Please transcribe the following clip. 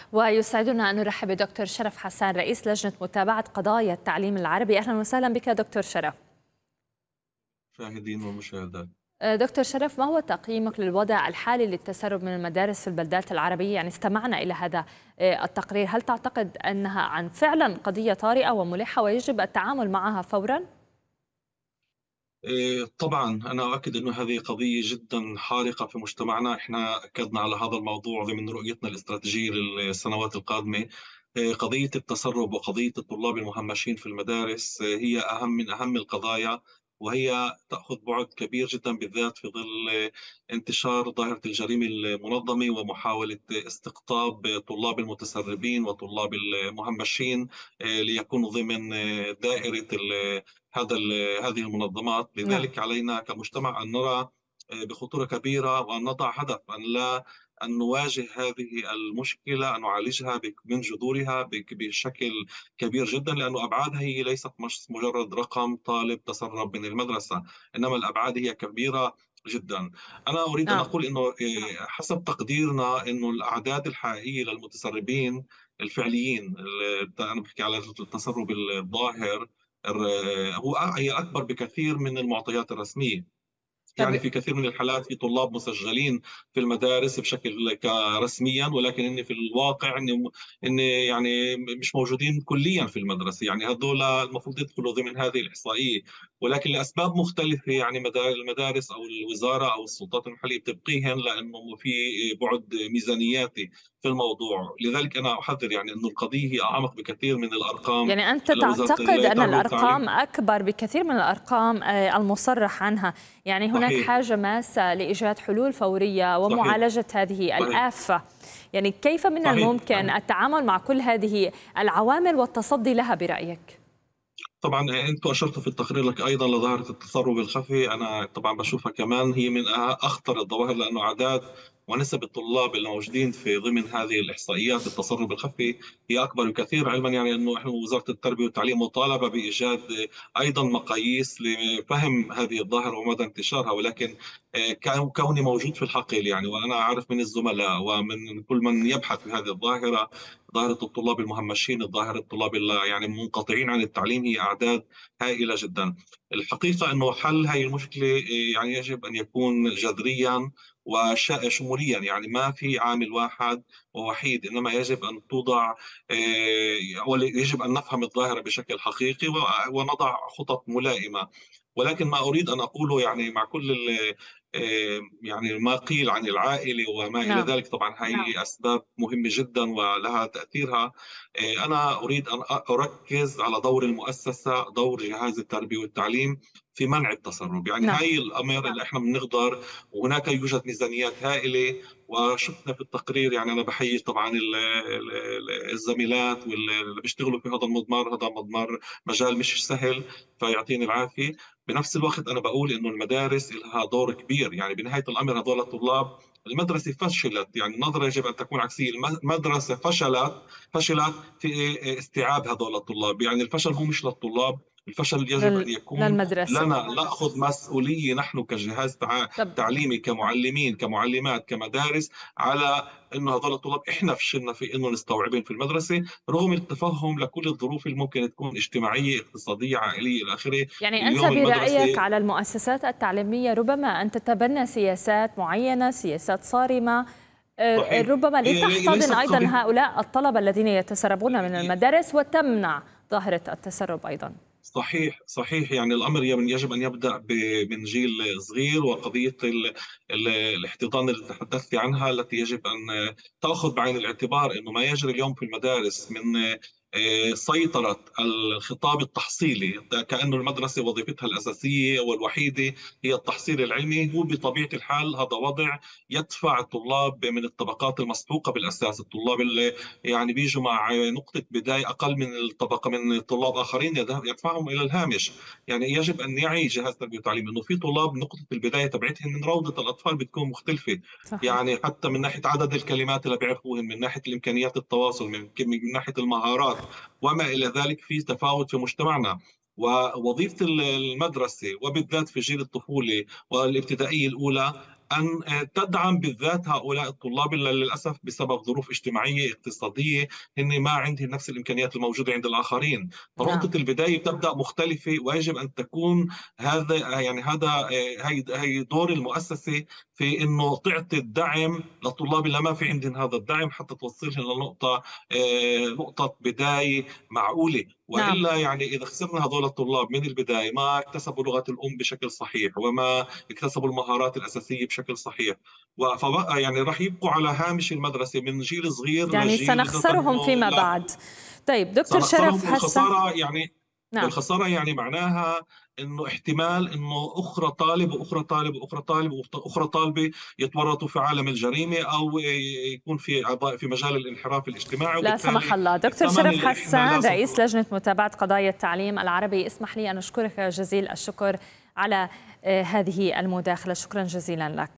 ويسعدنا أن نرحب بدكتور شرف حسان رئيس لجنة متابعة قضايا التعليم العربي. أهلا وسهلا بك دكتور شرف. مشاهدين ومشاهدات. دكتور شرف، ما هو تقييمك للوضع الحالي للتسرب من المدارس في البلدات العربية؟ يعني استمعنا إلى هذا التقرير، هل تعتقد أنها عن فعلا قضية طارئة وملحة ويجب التعامل معها فورا؟ طبعا أنا أؤكد أنه هذه قضية جدا حارقة في مجتمعنا. إحنا أكدنا على هذا الموضوع ضمن رؤيتنا الاستراتيجية للسنوات القادمة. قضية التسرب وقضية الطلاب المهمشين في المدارس هي أهم من أهم القضايا، وهي تأخذ بعد كبير جدا بالذات في ظل انتشار ظاهرة الجريمة المنظمة ومحاولة استقطاب طلاب المتسربين وطلاب المهمشين ليكونوا ضمن دائرة هذه المنظمات. نعم. لذلك علينا كمجتمع أن نرى بخطورة كبيرة وأن نضع هدف أن نواجه هذه المشكلة، أن نعالجها من جذورها بشكل كبير جدا، لأن أبعادها هي ليست مجرد رقم طالب تسرب من المدرسة، إنما الأبعاد هي كبيرة جدا. أنا أريد أن نعم. أقول أنه حسب تقديرنا أنه الأعداد الحقيقية للمتسربين الفعليين، أنا بحكي على التسرب الظاهر، هي أكبر بكثير من المعطيات الرسمية. يعني طب في كثير من الحالات في طلاب مسجلين في المدارس بشكل رسميا، ولكن إن في الواقع إن يعني مش موجودين كليا في المدرسة. يعني هذول المفروض يدخلوا ضمن هذه الإحصائية، ولكن لأسباب مختلفة يعني المدارس أو الوزارة أو السلطات المحلية بتبقيهن لأنه في بعد ميزانياتي في الموضوع. لذلك أنا أحذر يعني أنه القضية هي أعمق بكثير من الأرقام يعني أنت لوزارة تعتقد أن التربية والتعليم. الأرقام أكبر بكثير من الأرقام المصرح عنها، يعني هناك صحيح. حاجة ماسة لإيجاد حلول فورية صحيح. ومعالجة هذه صحيح. الآفة. يعني كيف من صحيح. الممكن التعامل مع كل هذه العوامل والتصدي لها برأيك؟ طبعا انتم اشرتوا في التقرير لك ايضا لظاهره التسرب الخفي. انا طبعا بشوفها كمان هي من اخطر الظواهر، لانه اعداد ونسب الطلاب الموجودين في ضمن هذه الاحصائيات التسرب الخفي هي اكبر بكثير، علما يعني انه احنا وزاره التربيه والتعليم مطالبه بايجاد ايضا مقاييس لفهم هذه الظاهره ومدى انتشارها. ولكن كوني موجود في الحقل يعني، وانا اعرف من الزملاء ومن كل من يبحث في هذه الظاهره، ظاهرة الطلاب المهمشين، ظاهرة الطلاب يعني منقطعين عن التعليم، هي أعداد هائلة جدا. الحقيقة أنه حل هذه المشكلة يعني يجب أن يكون جذريا وشموليا، يعني ما في عامل واحد ووحيد، إنما يجب أن توضع يجب أن نفهم الظاهرة بشكل حقيقي ونضع خطط ملائمة. ولكن ما أريد أن أقوله يعني مع كل يعني ما قيل عن العائلة وما إلى نعم. ذلك، طبعا هي أسباب مهمة جدا ولها تأثيرها. أنا أريد أن أركز على دور المؤسسة، دور جهاز التربية والتعليم في منع التسرب. يعني نعم. هاي الأمر اللي احنا بنقدر، وهناك يوجد ميزانيات هائلة. وشفنا في التقرير، يعني أنا بحيي طبعا الزميلات واللي بيشتغلوا في هذا المضمار. هذا مضمار مجال مش سهل، فيعطيني العافية. بنفس الوقت أنا بقول إنه المدارس لها دور كبير. يعني بنهاية الأمر هذول الطلاب، المدرسة فشلت، يعني النظرة يجب أن تكون عكسية. المدرسة فشلت في استيعاب هذول الطلاب. يعني الفشل هو مش للطلاب، الفشل يجب أن يكون للمدرسة. لنا، نأخذ مسؤولية نحن كجهاز طب تعليمي، كمعلمين، كمعلمات، كمدارس، على انه هذول الطلاب احنا فشلنا في انه نستوعبهم في المدرسه، رغم التفهم لكل الظروف اللي ممكن تكون اجتماعيه، اقتصاديه، عائليه الى اخره. يعني أنت اليوم برأيك المدرسه على المؤسسات التعليمية ربما أن تتبنى سياسات معينة، سياسات صارمة، صحيح. ربما هي لتحتضن ليست أيضا قضيه. هؤلاء الطلبة الذين يتسربون من المدارس وتمنع ظاهرة التسرب أيضا. صحيح. صحيح. يعني الامر يجب ان يبدا من جيل صغير. وقضيه الاحتضان اللي تحدثت عنها، التي يجب ان تاخذ بعين الاعتبار انه ما يجري اليوم في المدارس من سيطرة الخطاب التحصيلي، كأنه المدرسة وظيفتها الأساسية والوحيدة هي التحصيل العلمي. هو بطبيعة الحال هذا وضع يدفع الطلاب من الطبقات المسبوقة بالأساس، الطلاب اللي يعني بيجوا مع نقطة بداية أقل من الطبقة من طلاب آخرين، يدفعهم إلى الهامش. يعني يجب أن يعي جهاز التربية والتعليم أنه في طلاب نقطة البداية تبعتهم من روضة الأطفال بتكون مختلفة. صحيح. يعني حتى من ناحية عدد الكلمات اللي بيعرفوهن، من ناحية الإمكانيات التواصل، من ناحية المهارات وما إلى ذلك، في تفاوت في مجتمعنا. ووظيفة المدرسة وبالذات في جيل الطفولة والابتدائية الأولى أن تدعم بالذات هؤلاء الطلاب اللي للأسف بسبب ظروف اجتماعية اقتصادية هن ما عندهم نفس الإمكانيات الموجودة عند الآخرين. نعم. فنقطة البداية تبدأ مختلفة، ويجب أن تكون هذا هي دور المؤسسة في انه تعطي الدعم للطلاب اللي ما في عندهم هذا الدعم، حتى توصلهم لنقطة نقطة بداية معقولة. نعم. والا يعني اذا خسرنا هذول الطلاب من البدايه، ما اكتسبوا لغه الام بشكل صحيح وما اكتسبوا المهارات الاساسيه بشكل صحيح، فبقى يعني راح يبقوا على هامش المدرسه من جيل صغير يعني لجيل جدا سنخسرهم انه فيما لا. بعد. طيب دكتور سنخسرهم، شرف هسه. والخساره يعني نعم. والخساره يعني معناها انه احتمال انه اخرى طالب واخرى طالب واخرى طالب واخرى طالبه يتورطوا في عالم الجريمه، او يكون في مجال الانحراف الاجتماعي، لا سمح وبالتالي الله. دكتور الثمن شرف اللي احنا حسان، لازم. رئيس لجنة متابعة قضايا التعليم العربي، اسمح لي أن أشكرك جزيل الشكر على هذه المداخلة. شكرا جزيلا لك.